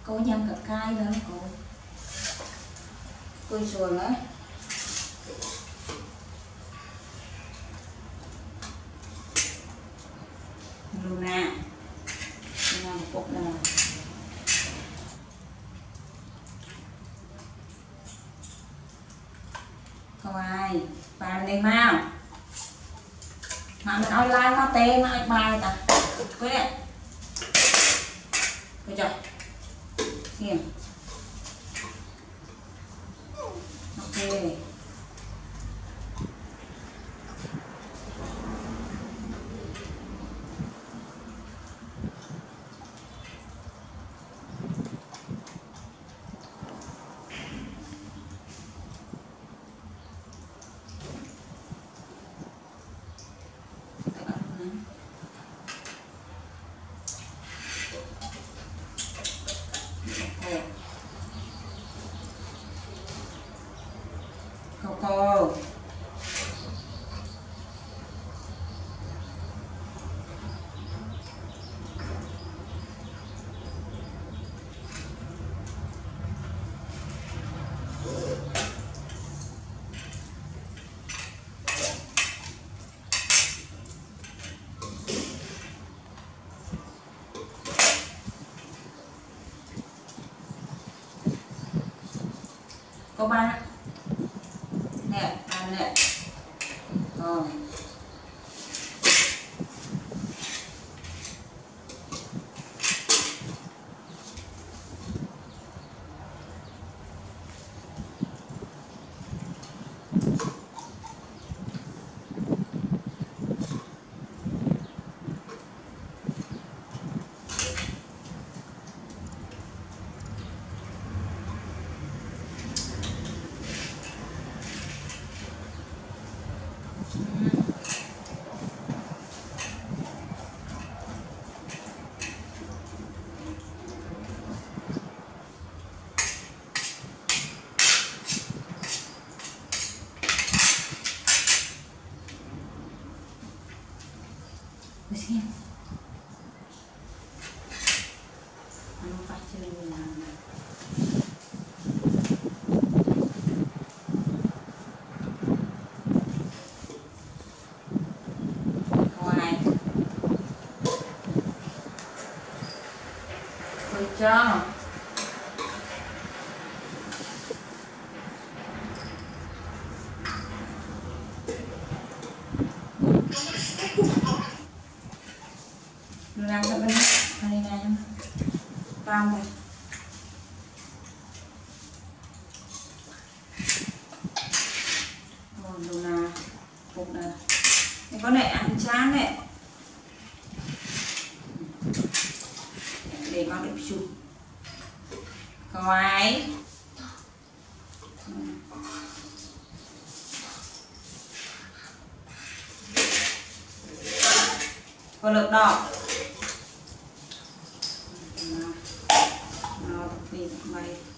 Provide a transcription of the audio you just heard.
Cô nhâm cặp cay nữa cô. Cùi xuồng á. Luna. Luna một cục nào. Không ai. Bài mình đi mau. Mà mình nói like nó tê mà bài ta. Cứ đấy. Được chưa? Xem. Ok. Kako. Có ba nè, ba nè. Rồi. Xem. Anh phát chơi làm. Ngoài. Tôi cho. Làm cho bên này nè trong này rồi đồ là cục này có này ăn chán này để con đẹp chụp coi có lực đỏ nó bị mày